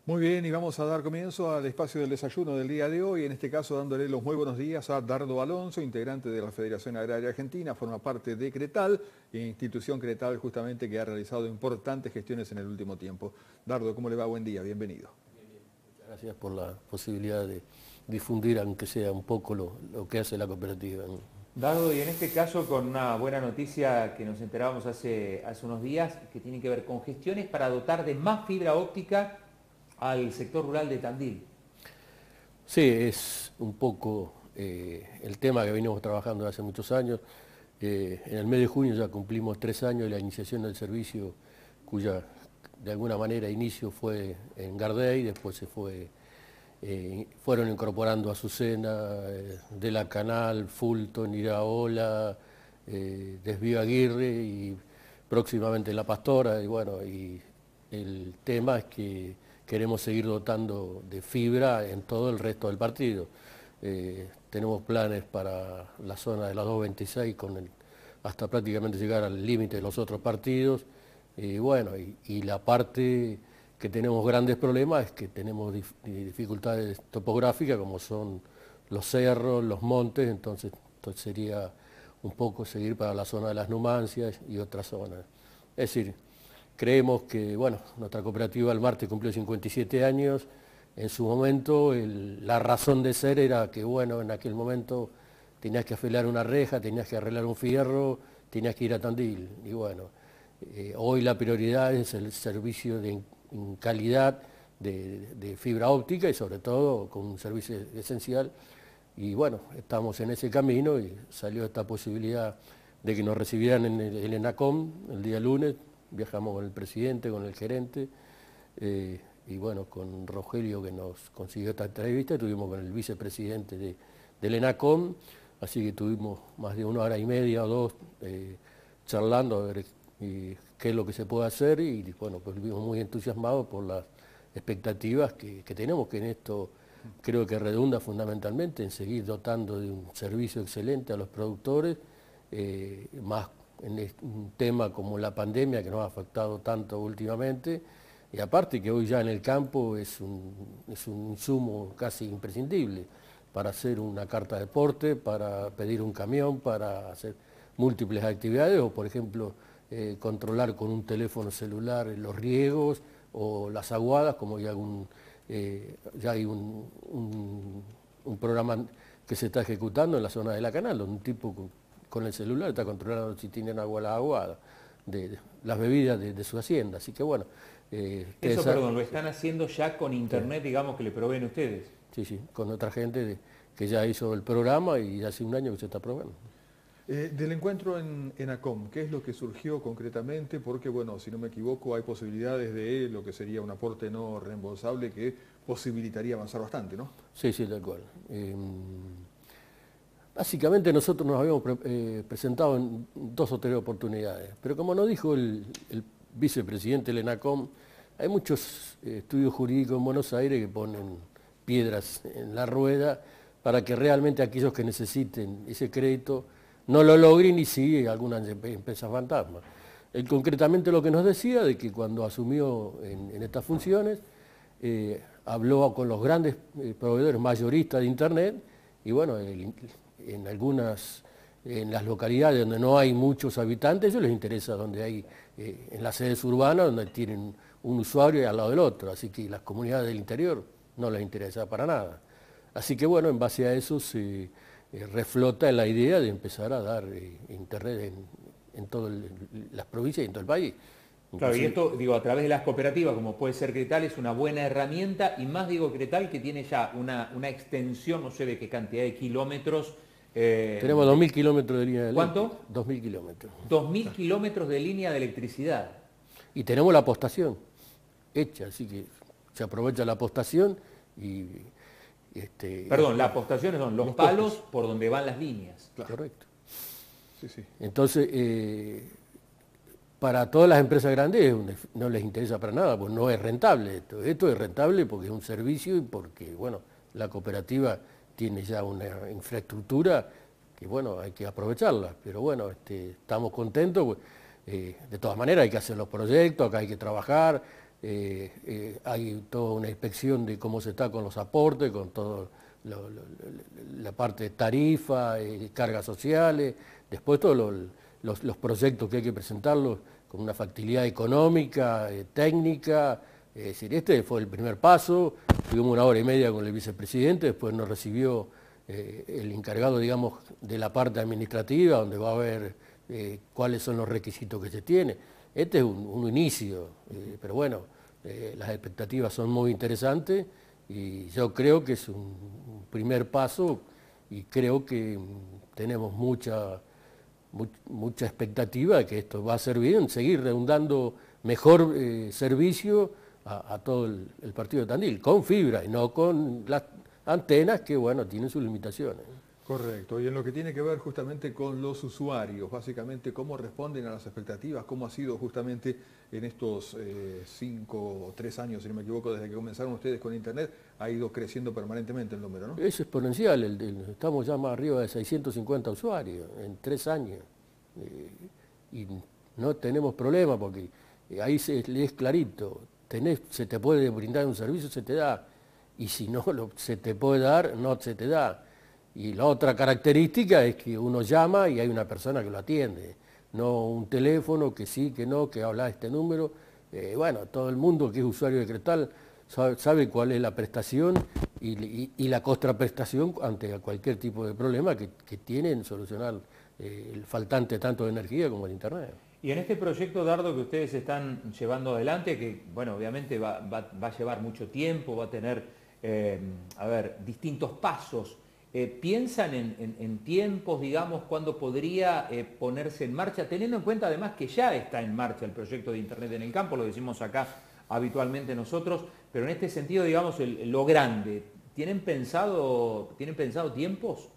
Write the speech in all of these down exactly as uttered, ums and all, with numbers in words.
Muy bien, y vamos a dar comienzo al espacio del desayuno del día de hoy, en este caso dándole los muy buenos días a Dardo Alonso, integrante de la Federación Agraria Argentina, forma parte de Cretal, institución Cretal justamente que ha realizado importantes gestiones en el último tiempo. Dardo, ¿cómo le va? Buen día, bienvenido. Bien, bien. Muchas gracias por la posibilidad de difundir, aunque sea un poco, lo, lo que hace la cooperativa. Dardo, y en este caso con una buena noticia que nos enterábamos hace, hace unos días, que tiene que ver con gestiones para dotar de más fibra óptica al sector rural de Tandil. Sí, es un poco eh, el tema que venimos trabajando hace muchos años. Eh, en el mes de junio ya cumplimos tres años de la iniciación del servicio, cuya de alguna manera inicio fue en Gardey, después se fue, eh, fueron incorporando Azucena, eh, De la Canal, Fulton, Iraola, eh, Desvío Aguirre y próximamente La Pastora. Y bueno, y el tema es que queremos seguir dotando de fibra en todo el resto del partido. Eh, tenemos planes para la zona de la dos veintiséis con el, hasta prácticamente llegar al límite de los otros partidos. Y bueno, y, y la parte que tenemos grandes problemas es que tenemos dif, dificultades topográficas como son los cerros, los montes, entonces, entonces sería un poco seguir para la zona de las Numancias y otras zonas. Es decir, creemos que, bueno, nuestra cooperativa el martes cumplió cincuenta y siete años. En su momento el, la razón de ser era que, bueno, en aquel momento tenías que afilar una reja, tenías que arreglar un fierro, tenías que ir a Tandil. Y bueno, eh, hoy la prioridad es el servicio de en calidad de, de fibra óptica y sobre todo con un servicio esencial. Y bueno, estamos en ese camino y salió esta posibilidad de que nos recibieran en el, el ENACOM el día lunes. Viajamos con el presidente, con el gerente, eh, y bueno, con Rogelio que nos consiguió esta entrevista, estuvimos con el vicepresidente de, del ENACOM, así que tuvimos más de una hora y media o dos eh, charlando a ver y, qué es lo que se puede hacer y bueno, pues vimos muy entusiasmados por las expectativas que, que tenemos, que en esto creo que redunda fundamentalmente en seguir dotando de un servicio excelente a los productores, eh, más en un tema como la pandemia que nos ha afectado tanto últimamente, y aparte que hoy ya en el campo es un, es un insumo casi imprescindible para hacer una carta de porte, para pedir un camión, para hacer múltiples actividades o por ejemplo eh, controlar con un teléfono celular los riegos o las aguadas, como ya, un, eh, ya hay un, un, un programa que se está ejecutando en la zona de la Canal, donde un tipo con, con el celular está controlando si tienen agua la aguada, de, de las bebidas de, de su hacienda. Así que bueno. Eh, Eso, esa, perdón, lo están haciendo ya con internet, sí, digamos, que le proveen ustedes. Sí, sí, con otra gente de, que ya hizo el programa y hace un año que se está probando. Eh, del encuentro en ENACOM, ¿qué es lo que surgió concretamente? Porque, bueno, si no me equivoco, hay posibilidades de lo que sería un aporte no reembolsable que posibilitaría avanzar bastante, ¿no? Sí, sí, tal cual. Eh, Básicamente nosotros nos habíamos pre eh, presentado en dos o tres oportunidades, pero como nos dijo el, el vicepresidente del ENACOM, hay muchos eh, estudios jurídicos en Buenos Aires que ponen piedras en la rueda para que realmente aquellos que necesiten ese crédito no lo logren y sí algunas empresas fantasmas. Él concretamente lo que nos decía de que cuando asumió en, en estas funciones, eh, habló con los grandes eh, proveedores mayoristas de Internet y bueno, el, en algunas, en las localidades donde no hay muchos habitantes, a ellos les interesa donde hay, eh, en las sedes urbanas, donde tienen un usuario al lado del otro, así que las comunidades del interior no les interesa para nada. Así que bueno, en base a eso se eh, reflota la idea de empezar a dar eh, internet en, en todas las provincias y en todo el país. Claro, y esto, digo, a través de las cooperativas, como puede ser Cretal, es una buena herramienta, y más digo Cretal, que tiene ya una, una extensión, no sé de qué cantidad de kilómetros. Eh, Tenemos dos mil kilómetros de línea de ¿Cuánto? electricidad. dos mil kilómetros. dos mil kilómetros de línea de electricidad. Y tenemos la postación hecha, así que se aprovecha la postación y... Este, Perdón, la postación son los, los palos postes por donde van las líneas. Claro. Correcto. Sí, sí. Entonces, eh, para todas las empresas grandes no les interesa para nada, pues no es rentable esto. Esto es rentable porque es un servicio y porque, bueno, la cooperativa tiene ya una infraestructura que, bueno, hay que aprovecharla. Pero bueno, este, estamos contentos, pues, eh, de todas maneras hay que hacer los proyectos, acá hay que trabajar, eh, eh, hay toda una inspección de cómo se está con los aportes, con todo lo, lo, la parte de tarifa, eh, cargas sociales, después todos lo, los, los proyectos que hay que presentarlos con una factibilidad económica, eh, técnica. Es decir, este fue el primer paso, tuvimos una hora y media con el vicepresidente, después nos recibió eh, el encargado, digamos, de la parte administrativa, donde va a ver eh, cuáles son los requisitos que se tiene. Este es un, un inicio, eh, pero bueno, eh, las expectativas son muy interesantes y yo creo que es un, un primer paso y creo que tenemos mucha, much, mucha expectativa de que esto va a servir en seguir redundando mejor eh, servicio a, a todo el, el partido de Tandil, con fibra y no con las antenas que, bueno, tienen sus limitaciones. Correcto, y en lo que tiene que ver justamente con los usuarios, básicamente cómo responden a las expectativas, cómo ha sido justamente en estos eh, cinco o tres años, si no me equivoco, desde que comenzaron ustedes con Internet, ha ido creciendo permanentemente el número, ¿no? Es exponencial, el, el, estamos ya más arriba de seiscientos cincuenta usuarios en tres años, eh, y no tenemos problema porque ahí se, es clarito, tenés, se te puede brindar un servicio, se te da, y si no lo, se te puede dar, no se te da. Y la otra característica es que uno llama y hay una persona que lo atiende, no un teléfono que sí, que no, que habla este número. Eh, bueno, todo el mundo que es usuario de Cretal sabe, sabe cuál es la prestación y, y, y la contraprestación ante cualquier tipo de problema que, que tienen solucionar eh, el faltante tanto de energía como de Internet. Y en este proyecto, Dardo, que ustedes están llevando adelante, que bueno, obviamente va, va, va a llevar mucho tiempo, va a tener, eh, a ver, distintos pasos. Eh, ¿Piensan en, en, en tiempos, digamos, cuándo podría eh, ponerse en marcha, teniendo en cuenta además que ya está en marcha el proyecto de Internet en el campo, lo decimos acá habitualmente nosotros, pero en este sentido, digamos, el, lo grande, ¿tienen pensado, ¿tienen pensado tiempos?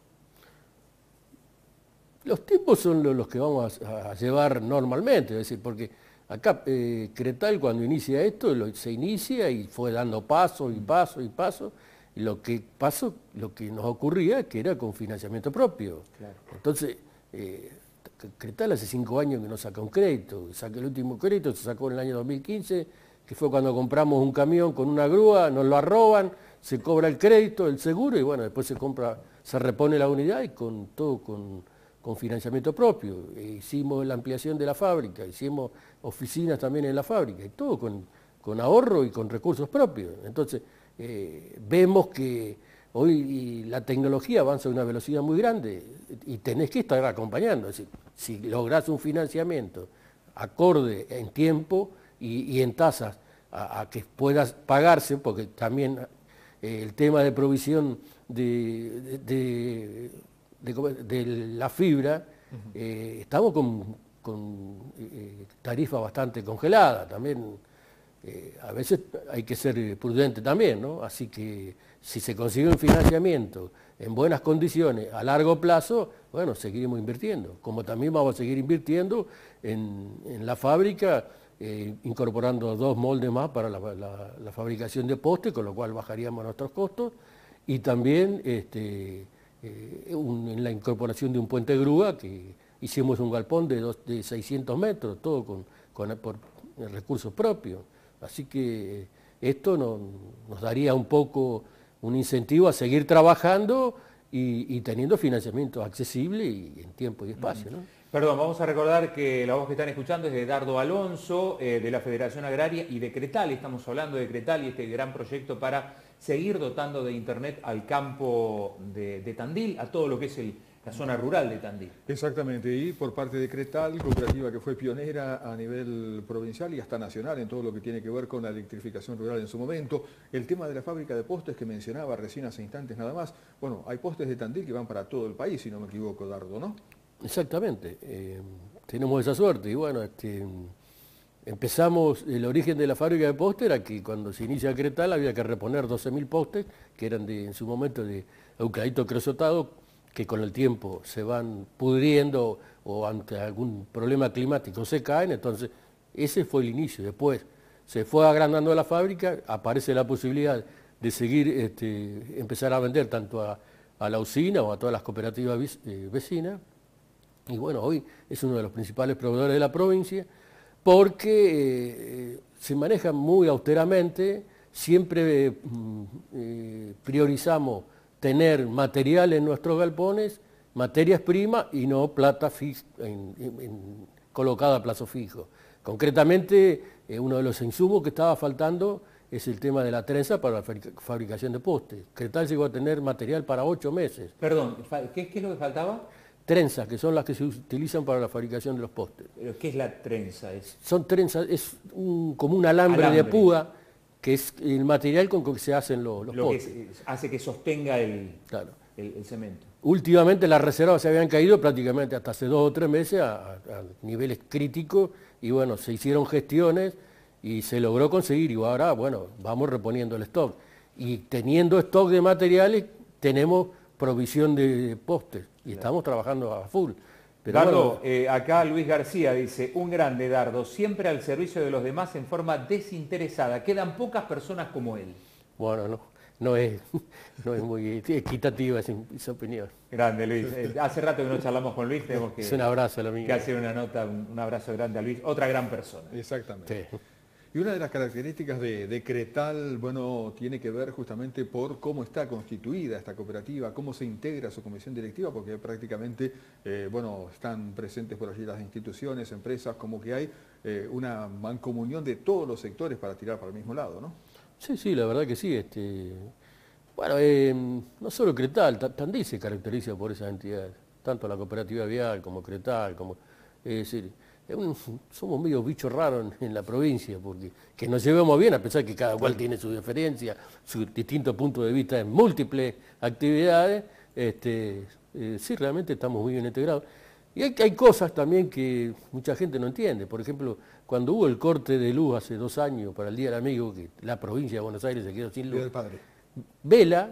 Los tiempos son los que vamos a, a llevar normalmente, es decir, porque acá eh, Cretal cuando inicia esto, lo, se inicia y fue dando paso y paso y paso. Lo que pasó, lo que nos ocurría que era con financiamiento propio. Claro. Entonces, eh, Cretal hace cinco años que no saca un crédito, saca el último crédito, se sacó en el año dos mil quince, que fue cuando compramos un camión con una grúa, nos lo arroban, se cobra el crédito, el seguro, y bueno, después se compra, se repone la unidad y con todo con, con financiamiento propio. E hicimos la ampliación de la fábrica, hicimos oficinas también en la fábrica, y todo con, con ahorro y con recursos propios. Entonces, Eh, vemos que hoy la tecnología avanza a una velocidad muy grande y tenés que estar acompañando. Es decir, si lográs un financiamiento acorde en tiempo y, y en tasas a, a que puedas pagarse, porque también eh, el tema de provisión de, de, de, de, de la fibra, uh-huh. eh, estamos con, con eh, tarifa bastante congelada también. Eh, a veces hay que ser prudente también, ¿no? Así que si se consigue un financiamiento en buenas condiciones a largo plazo, bueno, seguiremos invirtiendo, como también vamos a seguir invirtiendo en, en la fábrica, eh, incorporando dos moldes más para la, la, la fabricación de postes, con lo cual bajaríamos nuestros costos, y también este, eh, un, en la incorporación de un puente grúa, que hicimos un galpón de, dos, de seiscientos metros, todo con, con por recursos propios. Así que esto no, nos daría un poco un incentivo a seguir trabajando y, y teniendo financiamiento accesible y en tiempo y espacio, ¿no? Perdón, vamos a recordar que la voz que están escuchando es de Dardo Alonso, eh, de la Federación Agraria y de Cretal. Estamos hablando de Cretal y este gran proyecto para seguir dotando de Internet al campo de, de Tandil, a todo lo que es el... la zona rural de Tandil. Exactamente, y por parte de Cretal, cooperativa que fue pionera a nivel provincial y hasta nacional en todo lo que tiene que ver con la electrificación rural en su momento. El tema de la fábrica de postes que mencionaba recién hace instantes nada más, bueno, hay postes de Tandil que van para todo el país, si no me equivoco, Dardo, ¿no? Exactamente, eh, tenemos esa suerte y bueno, este, empezamos, el origen de la fábrica de postes era que cuando se inicia Cretal había que reponer doce mil postes, que eran de, en su momento de eucalipto creosotado, que con el tiempo se van pudriendo o ante algún problema climático se caen, entonces ese fue el inicio. Después se fue agrandando la fábrica, aparece la posibilidad de seguir, este, empezar a vender tanto a, a la usina o a todas las cooperativas vecinas, y bueno, hoy es uno de los principales proveedores de la provincia, porque eh, se maneja muy austeramente, siempre eh, priorizamos tener material en nuestros galpones, materias primas y no plata fix, en, en, en, colocada a plazo fijo. Concretamente, eh, uno de los insumos que estaba faltando es el tema de la trenza para la fabricación de postes. Cretal llegó a tener material para ocho meses. Perdón, ¿qué, qué es lo que faltaba? Trenzas, que son las que se utilizan para la fabricación de los postes. ¿Pero qué es la trenza? Es... Son trenzas, es un, como un alambre, alambre de púa, que es el material con que se hacen los, los lo postes. Que es, hace que sostenga el, claro. el, el cemento. Últimamente las reservas se habían caído prácticamente hasta hace dos o tres meses a, a, a niveles críticos y bueno, se hicieron gestiones y se logró conseguir y ahora, bueno, vamos reponiendo el stock. Y teniendo stock de materiales, tenemos provisión de postes y claro. Estamos trabajando a full. Pero Dardo, bueno, eh, acá Luis García dice, un grande Dardo, siempre al servicio de los demás en forma desinteresada. Quedan pocas personas como él. Bueno, no, no, es, no es muy equitativa esa, esa opinión. Grande Luis. Eh, hace rato que no charlamos con Luis, tenemos que, es un abrazo a la que hacer una nota, un, un abrazo grande a Luis, otra gran persona. Exactamente. Sí. Y una de las características de, de Cretal, bueno, tiene que ver justamente por cómo está constituida esta cooperativa, cómo se integra su comisión directiva, porque prácticamente, eh, bueno, están presentes por allí las instituciones, empresas, como que hay eh, una mancomunión de todos los sectores para tirar para el mismo lado, ¿no? Sí, sí, la verdad que sí. Este, bueno, eh, no solo Cretal, Tandil se caracteriza por esas entidades, tanto la cooperativa vial como Cretal, como, es decir, Un, somos medio bichos raros en, en la provincia, porque que nos llevemos bien, a pesar que cada cual tiene su diferencia, su distinto punto de vista en múltiples actividades, este, eh, sí, realmente estamos muy bien integrados. Y hay, hay cosas también que mucha gente no entiende. Por ejemplo, cuando hubo el corte de luz hace dos años para el Día del Amigo, que la provincia de Buenos Aires se quedó sin luz, Día del Padre. Vela,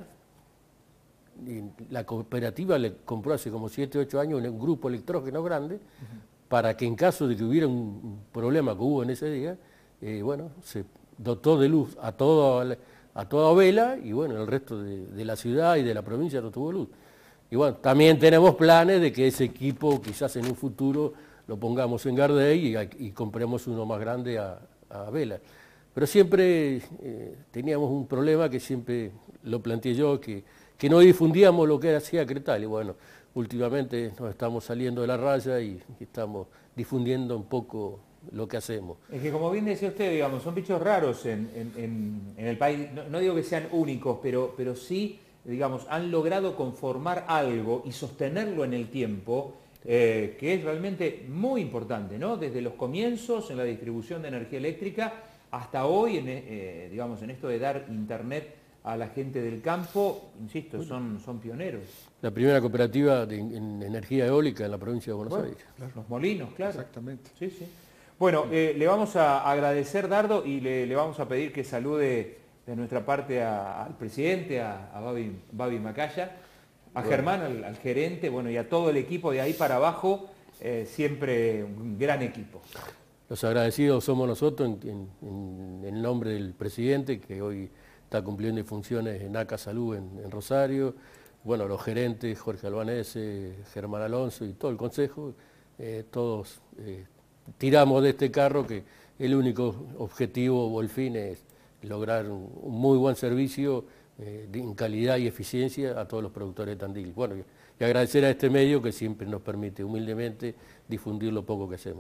la cooperativa le compró hace como siete, ocho años un grupo electrógeno grande, uh-huh. para que en caso de que hubiera un problema que hubo en ese día, eh, bueno, se dotó de luz a, todo, a toda Vela y bueno, el resto de, de la ciudad y de la provincia no tuvo luz. Y bueno, también tenemos planes de que ese equipo quizás en un futuro lo pongamos en Gardey y, y compremos uno más grande a, a Vela. Pero siempre eh, teníamos un problema que siempre lo planteé yo, que, que no difundíamos lo que hacía Cretal y bueno, últimamente nos estamos saliendo de la raya y estamos difundiendo un poco lo que hacemos. Es que como bien decía usted, digamos, son bichos raros en, en, en, en el país, no, no digo que sean únicos, pero, pero sí, digamos, han logrado conformar algo y sostenerlo en el tiempo, eh, que es realmente muy importante, ¿no? Desde los comienzos en la distribución de energía eléctrica hasta hoy, en, eh, digamos, en esto de dar internet a la gente del campo, insisto, son, son pioneros. La primera cooperativa de, en energía eólica en la provincia de Buenos bueno, Aires. Claro. Los molinos, claro. Exactamente. Sí, sí. Bueno, eh, le vamos a agradecer, Dardo, y le, le vamos a pedir que salude de nuestra parte a, al presidente, a, a Babi, Babi Macaya, a bueno. Germán, al, al gerente, bueno, y a todo el equipo de ahí para abajo, eh, siempre un gran equipo. Los agradecidos somos nosotros en, en, en el nombre del presidente, que hoy está cumpliendo funciones en A C A Salud en, en Rosario, bueno, los gerentes, Jorge Albanese, Germán Alonso y todo el consejo, eh, todos eh, tiramos de este carro que el único objetivo o el fin es lograr un, un muy buen servicio eh, en calidad y eficiencia a todos los productores de Tandil. Bueno, y, y agradecer a este medio que siempre nos permite humildemente difundir lo poco que hacemos.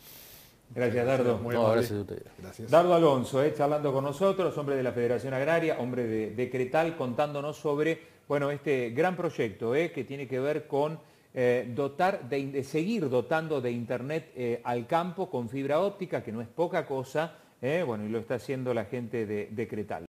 Gracias, Dardo. Muy no, gracias a ustedes. Gracias. Dardo Alonso, eh, charlando con nosotros, hombre de la Federación Agraria, hombre de, de Cretal, contándonos sobre bueno, este gran proyecto eh, que tiene que ver con eh, dotar de, de seguir dotando de internet eh, al campo con fibra óptica, que no es poca cosa, eh, bueno, y lo está haciendo la gente de, de Cretal.